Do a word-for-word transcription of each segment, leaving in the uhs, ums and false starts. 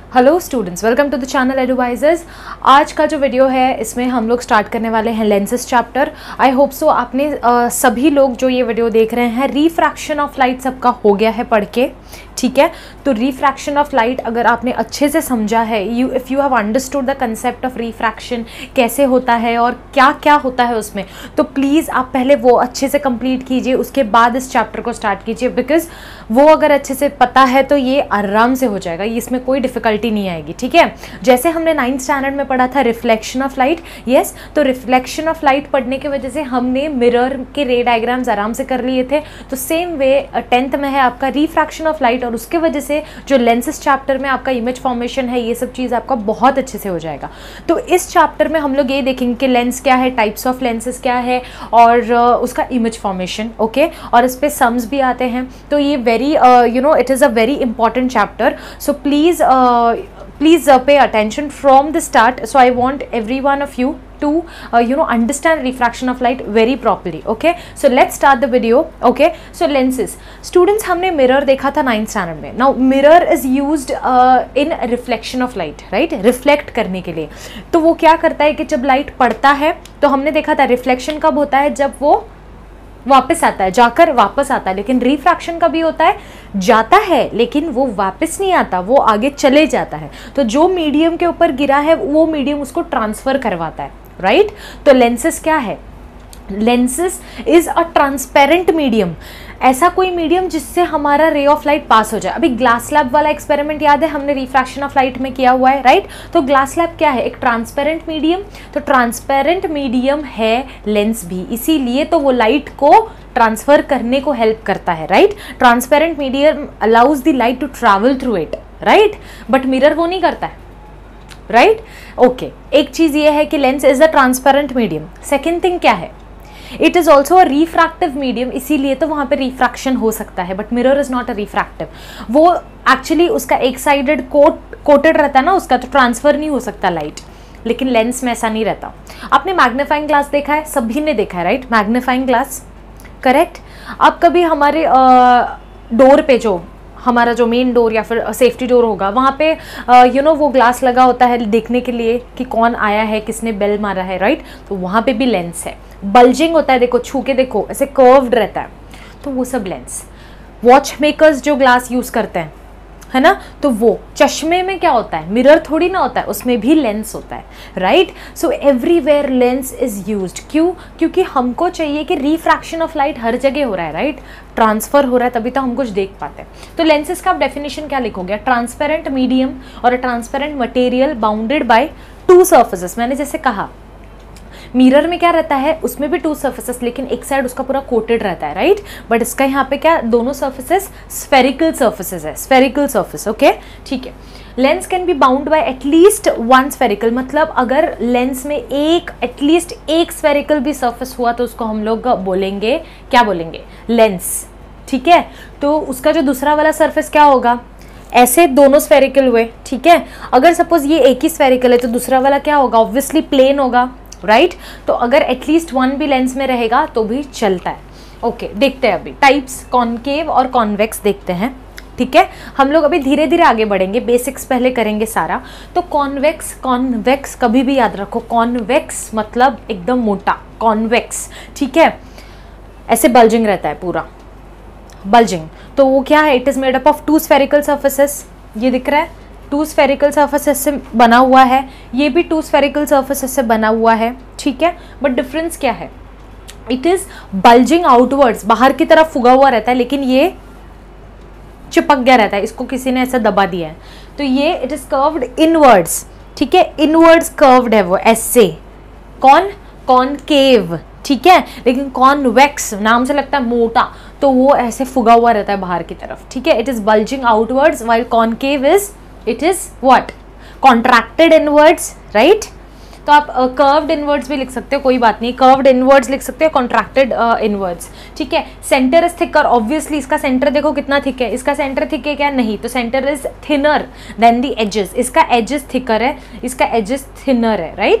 Hello students, welcome to the channel advisors. आज का जो वीडियो है इसमें हम लोग स्टार्ट करने वाले हैं lenses chapter. I hope so आपने uh, सभी लोग जो ये वीडियो देख रहे हैं, रिफ्रैक्शन ऑफ लाइट सबका हो गया है पढ़ के, ठीक है। तो रिफ्रैक्शन ऑफ लाइट अगर आपने अच्छे से समझा है, you if you have understood the concept of refraction, कैसे होता है और क्या क्या होता है उसमें, तो प्लीज़ आप पहले वो अच्छे से कंप्लीट कीजिए, उसके बाद इस चैप्टर को स्टार्ट कीजिए। बिकॉज वो अगर अच्छे से पता है तो ये आराम से हो जाएगा, इसमें कोई डिफिकल्टी नहीं आएगी, ठीक है। जैसे हमने नाइन्थ स्टैंडर्ड में पढ़ा था रिफ्लेक्शन ऑफ लाइट, यस, तो रिफ्लेक्शन ऑफ लाइट पढ़ने की वजह से हमने मिरर के रे डायग्राम्स आराम से कर लिए थे। तो सेम वे टेंथ में है आपका रिफ्रैक्शन ऑफ लाइट, और उसके वजह से जो लेंसेज चैप्टर में आपका इमेज फॉर्मेशन है, ये सब चीज़ आपका बहुत अच्छे से हो जाएगा। तो इस चैप्टर में हम लोग ये देखेंगे कि लेंस क्या है, टाइप्स ऑफ लेंसेज क्या है, और uh, उसका इमेज फॉर्मेशन, ओके, और इस पर सम्स भी आते हैं। तो ये very you know it is a very important chapter, so please please uh, pay attention from the start. So I want every one of you to uh, you know understand refraction of light very properly, okay. So let's start the video, okay. So lenses, students, हमने mirror देखा था ninth standard में. Now mirror is used uh, in reflection of light, right, reflect करने के लिए। तो वो क्या करता है कि जब light पड़ता है तो हमने देखा था reflection कब होता है, जब वो वापस आता है, जाकर वापस आता है। लेकिन रिफ्रैक्शन का भी होता है, जाता है लेकिन वो वापस नहीं आता, वो आगे चले जाता है। तो जो मीडियम के ऊपर गिरा है वो मीडियम उसको ट्रांसफर करवाता है, राइट। तो लेंसेस क्या है, lenses is a transparent medium, ऐसा कोई मीडियम जिससे हमारा रे ऑफ लाइट पास हो जाए। अभी ग्लास स्लैब वाला एक्सपेरिमेंट याद है, हमने रिफ्रैक्शन ऑफ लाइट में किया हुआ है, राइट। तो ग्लास स्लैब क्या है, एक ट्रांसपेरेंट मीडियम। तो ट्रांसपेरेंट मीडियम है लेंस भी, इसीलिए तो वो लाइट को ट्रांसफर करने को हेल्प करता है, right. Transparent medium allows the light to travel through it, right, but mirror वो नहीं करता है, राइट, ओके। एक चीज ये है कि lens is a transparent medium. Second thing क्या है, it is also a refractive medium, इसीलिए तो वहाँ पे रिफ्रैक्शन हो सकता है, but mirror is not a refractive. वो एक्चुअली उसका एक साइडेड कोट कोटेड रहता है ना उसका, तो ट्रांसफर नहीं हो सकता लाइट। लेकिन लेंस में ऐसा नहीं रहता। आपने मैग्नीफाइंग ग्लास देखा है, सभी ने देखा है, राइट, मैग्नीफाइंग ग्लास, करेक्ट। आप कभी हमारे डोर पे जो हमारा जो मेन डोर या फिर सेफ्टी डोर होगा, वहाँ पे यू नो वो ग्लास लगा होता है देखने के लिए कि कौन आया है, किसने बेल मारा है, राइट। तो वहाँ पे भी लेंस है, बल्जिंग होता है, देखो छू के देखो, ऐसे कर्व्ड रहता है, तो वो सब लेंस। वॉच मेकर्स जो ग्लास यूज़ करते हैं, है ना, तो वो चश्मे में क्या होता है, मिरर थोड़ी ना होता है, उसमें भी लेंस होता है, right. So everywhere lens is used. क्यों? क्योंकि हमको चाहिए कि रिफ्रैक्शन ऑफ लाइट हर जगह हो रहा है, राइट, ट्रांसफर हो रहा है, तभी तो हम कुछ देख पाते हैं। तो लेंसेज का आप डेफिनेशन क्या लिखोगे, ट्रांसपेरेंट मीडियम और a transparent material bounded by two surfaces. मैंने जैसे कहा मिरर में क्या रहता है, उसमें भी टू सर्फेसेस, लेकिन एक साइड उसका पूरा कोटेड रहता है, राइट। बट इसका यहाँ पे क्या, दोनों सर्फेसेस स्फेरिकल सर्फेसेस है, स्फेरिकल सर्फेस, ओके, ठीक है। Lens can be bound by at least one spherical, मतलब अगर लेंस में एक एटलीस्ट एक स्फेरिकल भी सर्फेस हुआ तो उसको हम लोग बोलेंगे, क्या बोलेंगे, लेंस, ठीक है। तो उसका जो दूसरा वाला सर्फेस क्या होगा, ऐसे दोनों स्फेरिकल हुए, ठीक है। अगर सपोज ये एक ही स्फेरिकल है तो दूसरा वाला क्या होगा, ऑब्वियसली प्लेन होगा, राइट। तो अगर एटलीस्ट वन भी लेंस में रहेगा तो भी चलता है, ओके। देखते हैं अभी टाइप्स, कॉनकेव और कॉन्वेक्स देखते हैं, ठीक है। हम लोग अभी धीरे धीरे आगे बढ़ेंगे, बेसिक्स पहले करेंगे सारा। तो कॉन्वेक्स, कॉन्वेक्स कभी भी याद रखो, कॉन्वेक्स मतलब एकदम मोटा, कॉन्वेक्स, ठीक है, ऐसे बल्जिंग रहता है पूरा, बल्जिंग। तो वो क्या है, it is made up of two spherical surfaces, ये दिख रहा है, टू स्फेरिकल सर्फेसेस से बना हुआ है, ये भी टू स्फेरिकल सर्फेसेस से बना हुआ है, ठीक है। बट डिफरेंस क्या है, इट इज बल्जिंग आउटवर्ड्स, बाहर की तरफ फुगा हुआ रहता है, लेकिन ये चिपक गया रहता है, इसको किसी ने ऐसा दबा दिया है, तो ये इट इज कर्व्ड इनवर्ड्स, ठीक है, इनवर्ड्स कर्व्ड है वो ऐसे। कौन, कॉनकेव, ठीक है। लेकिन कॉन्वेक्स नाम से लगता है मोटा, तो वो ऐसे फुगा हुआ रहता है बाहर की तरफ, ठीक है। It is bulging outwards, while concave is it is what, contracted inwards, right. तो आप कर्व्ड uh, इनवर्ड्स भी लिख सकते हो, कोई बात नहीं, कर्व्ड इनवर्ड्स लिख सकते हो, कॉन्ट्रैक्टेड इनवर्ड्स, ठीक है। सेंटर इज थिकर, ऑब्वियसली इसका सेंटर देखो कितना थिक है, इसका सेंटर थिक है क्या, नहीं, तो centre is thinner than the edges, इसका एजेस थिकर है, इसका एजेस थिनर है, right.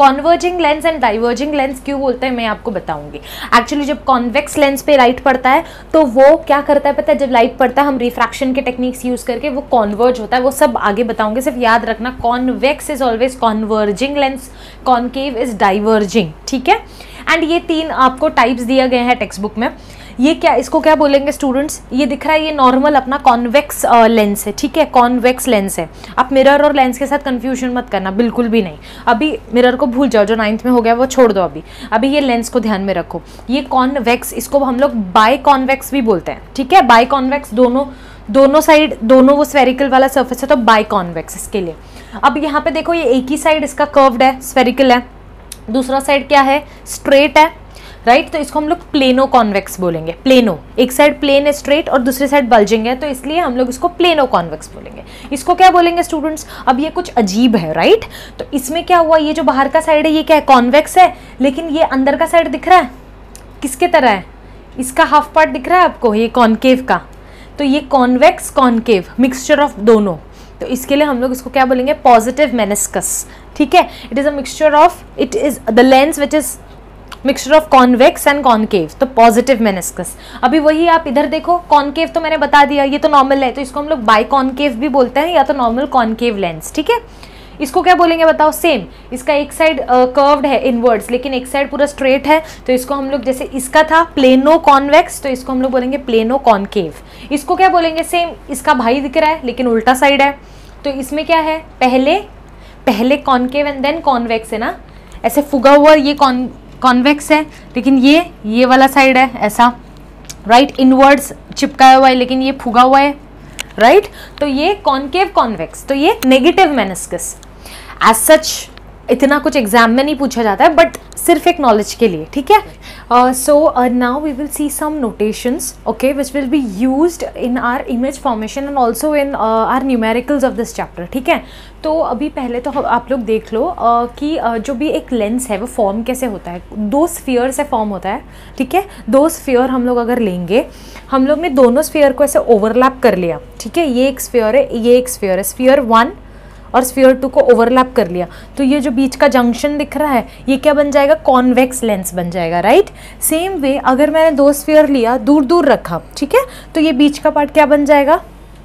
Converging lens and diverging lens क्यों बोलते हैं मैं आपको बताऊंगी। एक्चुअली जब कॉन्वेक्स लेंस पे लाइट पड़ता है तो वो क्या करता है पता है, जब लाइट पड़ता है हम रिफ्रैक्शन के टेक्निक्स यूज करके वो कॉन्वर्ज होता है, वो सब आगे बताऊंगे, सिर्फ याद रखना convex is always converging lens, concave is diverging, ठीक है। एंड ये तीन आपको टाइप्स दिया गए हैं टेक्स्ट बुक में। ये क्या, इसको क्या बोलेंगे स्टूडेंट्स, ये दिख रहा है ये नॉर्मल अपना कॉन्वेक्स लेंस है, ठीक है, कॉन्वेक्स लेंस है। आप मिरर और लेंस के साथ कंफ्यूजन मत करना, बिल्कुल भी नहीं। अभी मिरर को भूल जाओ, जो नाइन्थ में हो गया वो छोड़ दो अभी अभी ये लेंस को ध्यान में रखो। ये कॉन्वेक्स, इसको हम लोग बाय कॉन्वेक्स भी बोलते हैं, ठीक है। बाय कॉन्वेक्स दोनों दोनों साइड, दोनों वो स्फेरिकल वाला सर्फेस है तो बाय कॉन्वेक्स इसके लिए। अब यहाँ पे देखो ये एक ही साइड इसका कर्व्ड है, स्फेरिकल है, दूसरा साइड क्या है, स्ट्रेट है, राइट right? तो इसको हम लोग प्लेनो कॉन्वेक्स बोलेंगे। प्लेनो, एक साइड प्लेन है स्ट्रेट और दूसरी साइड बल्जिंग है, तो इसलिए हम लोग इसको प्लेनो कॉन्वेक्स बोलेंगे। इसको क्या बोलेंगे स्टूडेंट्स, अब ये कुछ अजीब है, राइट right? तो इसमें क्या हुआ, ये जो बाहर का साइड है ये क्या है, कॉन्वेक्स है, लेकिन ये अंदर का साइड दिख रहा है किसके तरह है, इसका हाफ पार्ट दिख रहा है आपको, ये कॉन्केव का, तो ये कॉन्वेक्स कॉन्केव मिक्सचर ऑफ दोनों, तो इसके लिए हम लोग इसको क्या बोलेंगे, पॉजिटिव मेनिस्कस, ठीक है। It is a mixture of, it is the lens which is mixture of convex and concave, तो पॉजिटिव मेनिस्कस। अभी वही आप इधर देखो, कॉन्केव तो मैंने बता दिया, ये तो नॉर्मल है, तो इसको हम लोग बाई कॉन्केव भी बोलते हैं या तो नॉर्मल कॉन्केव लेंस, ठीक है। इसको क्या बोलेंगे बताओ, सेम, इसका एक साइड कर्व्ड है इनवर्ड्स, लेकिन एक साइड पूरा स्ट्रेट है, तो इसको हम लोग, जैसे इसका था प्लेनो कॉन्वेक्स, तो इसको हम लोग बोलेंगे प्लेनो कॉन्केव। इसको क्या बोलेंगे, सेम, इसका भाई दिख रहा है लेकिन उल्टा साइड है, तो इसमें क्या है, पहले पहले कॉन्केव एंड देन कॉन्वेक्स है ना, ऐसे फुगा हुआ ये कॉन कॉन्वेक्स है, लेकिन ये ये वाला साइड है ऐसा, राइट, इनवर्ड्स चिपकाया हुआ है लेकिन ये फुगा हुआ है, राइट, तो ये कॉन्केव कॉन्वेक्स, तो ये नेगेटिव मेनिस्कस। एज सच इतना कुछ एग्जाम में नहीं पूछा जाता है, बट सिर्फ एक नॉलेज के लिए, ठीक है। So now we will see some notations, okay, which will be used in our image formation and also in our numericals of this chapter, ठीक है। तो अभी पहले तो आप लोग देख लो uh, कि uh, जो भी एक लेंस है वो फॉर्म कैसे होता है, दो स्फीयर से फॉर्म होता है, ठीक है। दो स्फीयर हम लोग अगर लेंगे, हम लोग ने दोनों स्फीयर को ऐसे ओवरलैप कर लिया, ठीक है, ये एक स्फीयर है, ये एक स्फीयर है, स्फीयर वन और स्फीयर टू को ओवरलैप कर लिया, तो ये जो बीच का जंक्शन दिख रहा है ये क्या बन जाएगा, कॉन्वेक्स लेंस बन जाएगा, राइट। सेम वे अगर मैंने दो स्फीयर लिया, दूर दूर रखा, ठीक है, तो ये बीच का पार्ट क्या बन जाएगा,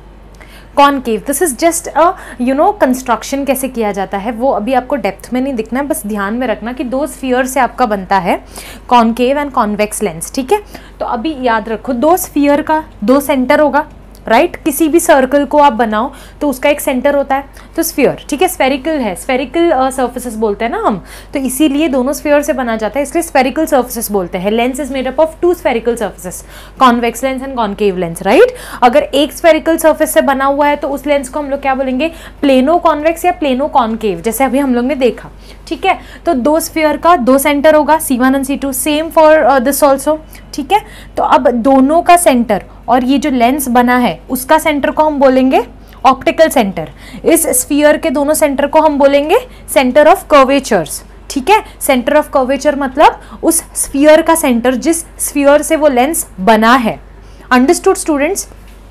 concave. This is just a you know construction, कैसे किया जाता है वो अभी आपको डेप्थ में नहीं दिखना है, बस ध्यान में रखना कि दो स्फीयर से आपका बनता है कॉन्केव एंड कॉन्वेक्स लेंस, ठीक है। तो अभी याद रखो, दो स्फीयर का दो सेंटर होगा, राइट right? किसी भी सर्कल को आप बनाओ तो उसका एक सेंटर होता है, तो स्फीयर, ठीक है, स्फेरिकल है, स्फेरिकल सर्फेसेस uh, बोलते हैं ना हम, तो इसीलिए दोनों स्फीयर से बना जाता है, इसलिए स्फेरिकल सर्फेसेस बोलते हैं। Lens is made up of two spherical surfaces, convex lens and concave lens, right. अगर एक स्फेरिकल सर्फेस से बना हुआ है तो उस लेंस को हम लोग क्या बोलेंगे, प्लेनो कॉन्वेक्स या प्लेनो कॉन्केव, जैसे अभी हम लोग ने देखा, ठीक है। तो दो स्फीयर का दो सेंटर होगा, c one and c two, same for this also, ठीक है। तो अब दोनों का सेंटर और ये जो लेंस बना है उसका सेंटर को हम बोलेंगे ऑप्टिकल सेंटर, इस स्फीयर के दोनों सेंटर को हम बोलेंगे सेंटर ऑफ कर्वेचर्स, ठीक है। सेंटर ऑफ कर्वेचर मतलब उस स्फीयर का सेंटर जिस स्फीयर से वो लेंस बना है। अंडरस्टूड स्टूडेंट्स,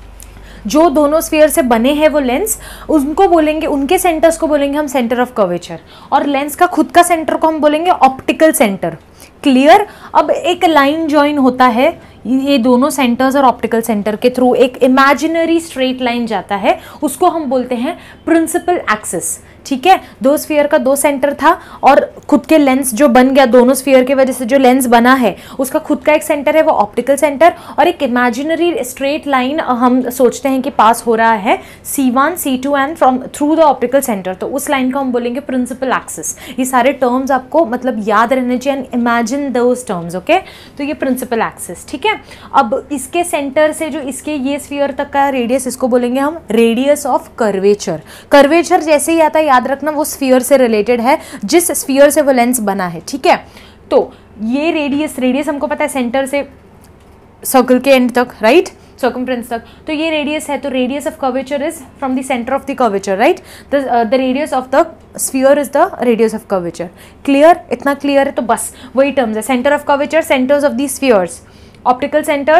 जो दोनों स्फीयर से बने हैं वो लेंस, उनको बोलेंगे, उनके सेंटर्स को बोलेंगे हम सेंटर ऑफ कर्वेचर, और लेंस का खुद का सेंटर को हम बोलेंगे ऑप्टिकल सेंटर। क्लियर। अब एक लाइन ज्वाइन होता है ये दोनों सेंटर्स और ऑप्टिकल सेंटर के थ्रू, एक इमेजिनरी स्ट्रेट लाइन जाता है, उसको हम बोलते हैं प्रिंसिपल एक्सिस, ठीक है। दो स्फीयर का दो सेंटर था और खुद के लेंस जो बन गया, दोनों स्फीयर की वजह से जो लेंस बना है उसका खुद का एक सेंटर है, वो ऑप्टिकल सेंटर, और एक इमेजिनरी स्ट्रेट लाइन हम सोचते हैं कि पास हो रहा है c one c two and from through the optical centre, तो उस लाइन को हम बोलेंगे प्रिंसिपल एक्सिस। ये सारे टर्म्स आपको मतलब याद रहने चाहिए and imagine those terms, okay. तो ये प्रिंसिपल एक्सिस, ठीक है। अब इसके सेंटर से जो इसके ये स्फीयर तक का रेडियस, इसको बोलेंगे हम रेडियस ऑफ कर्वेचर। कर्वेचर जैसे ही आता है याद रखना वो स्फीयर से रिलेटेड है, जिस स्फीयर से वो लेंस बना है, ठीक है। तो ये रेडियस, रेडियस हमको पता है सेंटर से सर्कल के एंड तक, राइट, सर्कमफ्रेंस तक, तो ये रेडियस है, तो radius of curvature is from the centre of the curvature, right. The radius of the sphere is the radius of curvature. Clear, इतना क्लियर है? तो बस वही टर्म्स है, centre of curvature, centres of the spheres, optical centre,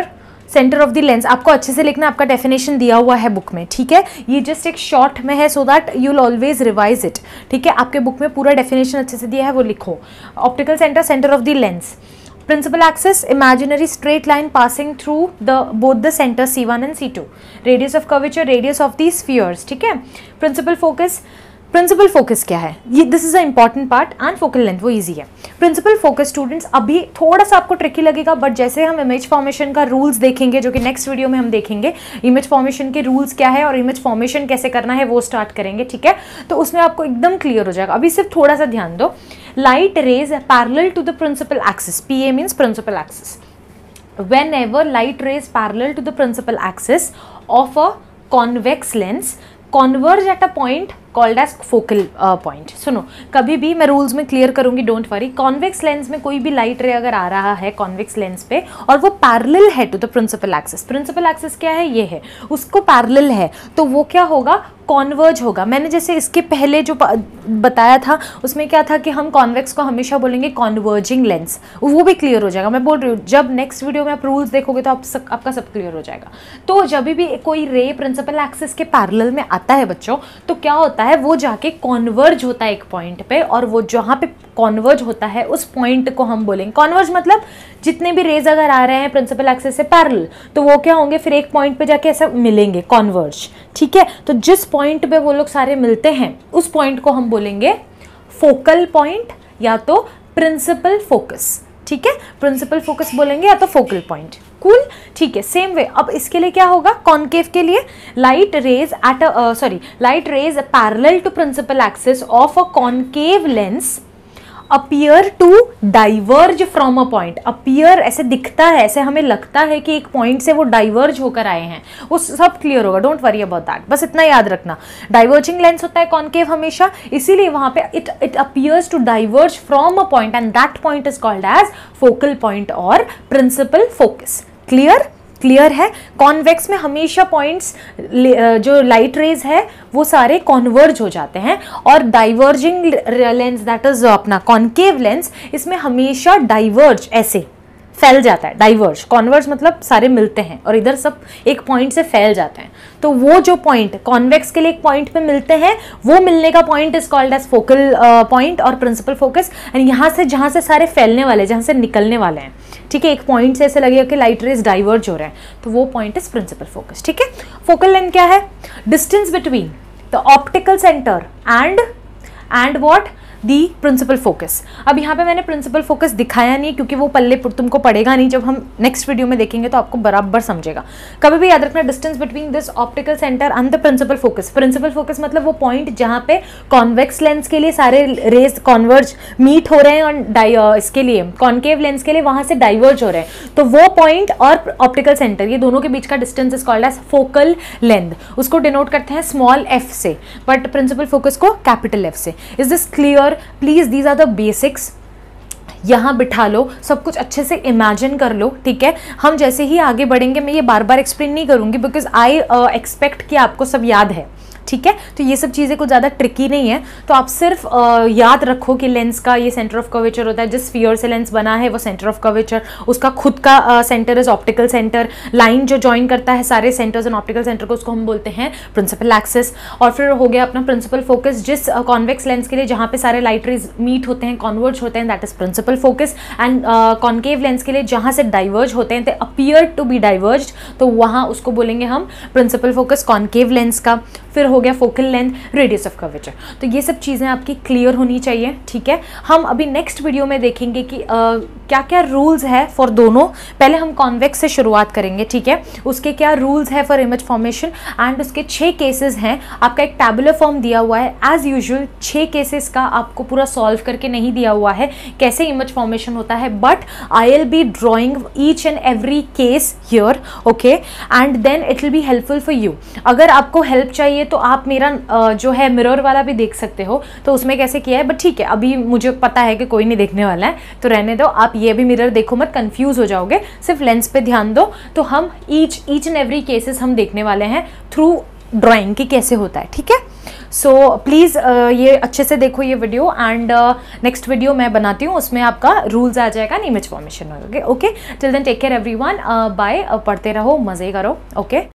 centre of the lens आपको अच्छे से लिखना, आपका डेफिनेशन दिया हुआ है बुक में, ठीक है, ये जस्ट एक शॉर्ट में है so that you will always revise it, ठीक है, आपके बुक में पूरा डेफिनेशन अच्छे से दिया है वो लिखो। Optical centre, centre of the lens, principal axis imaginary straight line passing through the both the centers C one and C two, radius of curvature, radius of the spheres, ठीक है। principal focus, प्रिंसिपल फोकस क्या है, ये this is a important part, and focal length वो easy है। Principal focus students अभी थोड़ा सा आपको ट्रिकी लगेगा, बट जैसे हम इमेज फॉर्मेशन का रूल्स देखेंगे जो कि नेक्स्ट वीडियो में हम देखेंगे, इमेज फॉर्मेशन के रूल्स क्या है और इमेज फॉर्मेशन कैसे करना है वो स्टार्ट करेंगे, ठीक है, तो उसमें आपको एकदम क्लियर हो जाएगा। अभी सिर्फ थोड़ा सा ध्यान दो, light rays parallel to the principal axis, p a means principal axis, whenever light rays parallel to the principal axis of a convex lens converge at a point called as focal uh, point। सुनो, कभी भी मैं rules में clear करूंगी, don't worry. Convex lens में कोई भी light रे अगर आ रहा है कॉन्वेक्स लेंस पे और वो पैरेलल है to the principal axis, principal axis क्या है, ये है, उसको पैरेलल है, तो वो क्या होगा, कॉन्वर्ज होगा। मैंने जैसे इसके पहले जो बताया था उसमें क्या था कि हम कॉन्वेक्स को हमेशा बोलेंगे कॉन्वर्जिंग लेंस, वो भी क्लियर हो जाएगा। मैं बोल रही हूँ जब नेक्स्ट वीडियो में आप रूल्स देखोगे तो आप सब, आपका सब क्लियर हो जाएगा। तो जब भी कोई रे प्रिंसिपल एक्सिस के पैरेलल में आता है बच्चों, तो क्या होता है, वो जाके कॉन्वर्ज होता है एक पॉइंट पे, और वो जहाँ पे कॉन्वर्ज होता है उस पॉइंट को हम बोलेंगे कॉन्वर्ज, मतलब जितने भी रेज अगर आ रहे हैं प्रिंसिपल एक्सिस से पैरेलल तो वो क्या होंगे, फिर एक पॉइंट पे जाके ऐसा मिलेंगे, कॉन्वर्ज, ठीक है। तो जिस पॉइंट पे वो लोग सारे मिलते हैं उस पॉइंट को हम बोलेंगे फोकल पॉइंट या तो प्रिंसिपल फोकस, ठीक है, प्रिंसिपल फोकस बोलेंगे या तो फोकल पॉइंट। कूल, ठीक है। सेम वे अब इसके लिए क्या होगा, कॉनकेव के लिए light rays at a sorry light rays parallel to principal axis of a concave lens appear to diverge from a point. Appear ऐसे दिखता है, ऐसे हमें लगता है कि एक पॉइंट से वो डाइवर्ज होकर आए हैं, वो सब क्लियर होगा, डोंट वरी अबाउट दैट, बस इतना याद रखना। डाइवर्जिंग लेंस होता है कॉनकेव हमेशा, इसीलिए वहां पे it it appears to diverge from a point and that point is called as focal point और प्रिंसिपल फोकस। क्लियर क्लियर है। कॉन्वेक्स में हमेशा पॉइंट्स जो लाइट रेज है वो सारे कॉन्वर्ज हो जाते हैं, और डाइवर्जिंग लेंस दैट इज अपना कॉनकेव लेंस, इसमें हमेशा डाइवर्ज ऐसे फैल जाता है। डाइवर्ज, कॉन्वर्ज मतलब सारे मिलते हैं और इधर सब एक पॉइंट से फैल जाते हैं। तो वो जो पॉइंट कॉन्वेक्स के लिए एक पॉइंट पे मिलते हैं, वो मिलने का point is called as focal point और प्रिंसिपल फोकस। एंड यहाँ से जहाँ से सारे फैलने वाले, जहाँ से निकलने वाले हैं, ठीक है, एक पॉइंट से ऐसे लगेगा कि लाइट रेज डाइवर्ज हो रहे हैं, तो वो पॉइंट इज प्रिंसिपल फोकस, ठीक है। फोकल लेंथ क्या है, distance between the optical centre and and what the principal focus. अब यहाँ पे मैंने प्रिंसिपल फोकस दिखाया नहीं क्योंकि वो पल्ले तुमको पड़ेगा नहीं, जब हम नेक्स्ट वीडियो में देखेंगे तो आपको बराबर समझेगा। कभी भी याद रखना, distance between this optical centre and the principal focus. Principal focus मतलब वो पॉइंट जहाँ पे कॉन्वेक्स लेंस के लिए सारे रेज कॉन्वर्ज मीट हो रहे हैं और इसके लिए कॉनकेव लेंस के लिए वहां से डाइवर्ज हो रहे हैं, तो वो पॉइंट और ऑप्टिकल सेंटर, ये दोनों के बीच का distance is called as focal length. उसको डिनोट करते हैं स्मॉल एफ से, बट प्रिंसिपल फोकस को कैपिटल एफ से। Is this clear? Please these are the basics, यहाँ बिठा लो, सब कुछ अच्छे से इमेजिन कर लो, ठीक है। हम जैसे ही आगे बढ़ेंगे मैं ये बार बार एक्सप्लेन नहीं करूँगी बिकॉज आई एक्सपेक्ट कि आपको सब याद है, ठीक है। तो ये सब चीज़ें कुछ ज़्यादा ट्रिकी नहीं है, तो आप सिर्फ आ, याद रखो कि लेंस का ये सेंटर ऑफ कर्वेचर होता है, जिस स्फीयर से लेंस बना है वो सेंटर ऑफ कर्वेचर, उसका खुद का centre is optical centre. Line जो ज्वाइन करता है सारे सेंटर्स एंड ऑप्टिकल सेंटर को, उसको हम बोलते हैं प्रिंसिपल एक्सिस। और फिर हो गया अपना प्रिंसिपल फोकस, जिस कॉन्वेक्स लेंस के लिए जहाँ पे सारे लाइट रेज मीट होते हैं, कॉन्वर्ज होते हैं, that is principal focus. And concave lens के लिए जहाँ से डाइवर्ज होते हैं, they appear to be diverge, तो वहाँ उसको बोलेंगे हम प्रिंसिपल फोकस कॉनकेव लेंस का। फिर हो गया focal length, radius of curvature. तो ये सब चीज़ें आपकी क्लियर होनी चाहिए, ठीक है। हम अभी नेक्स्ट वीडियो में देखेंगे कि uh, क्या क्या रूल्स है फॉर दोनों। पहले हम कॉन्वेक्स से शुरुआत करेंगे, ठीक है, उसके क्या रूल्स है फॉर इमेज फॉर्मेशन, एंड उसके छः केसेस हैं। आपका एक टैबुलर फॉर्म दिया हुआ है एज यूजुअल, छः केसेस का आपको पूरा सॉल्व करके नहीं दिया हुआ है कैसे इमेज फॉर्मेशन होता है, but I will be drawing each and every case here, okay, and then it will be helpful for you. अगर आपको हेल्प चाहिए तो आप मेरा uh, जो है मिरर वाला भी देख सकते हो, तो उसमें कैसे किया है, बट ठीक है अभी मुझे पता है कि कोई नहीं देखने वाला है तो रहने दो, आप ये भी मिरर देखो मत, कंफ्यूज हो जाओगे, सिर्फ लेंस पे ध्यान दो। तो हम each each and every cases हम देखने वाले हैं थ्रू ड्राइंग कि कैसे होता है, ठीक है। सो प्लीज़ ये अच्छे से देखो ये वीडियो, एंड नेक्स्ट वीडियो मैं बनाती हूँ, उसमें आपका रूल्स आ जाएगा, इमेज फॉर्मेशन होगा। Okay, till then take care everyone, bye. पढ़ते रहो, मज़े करो। Okay okay?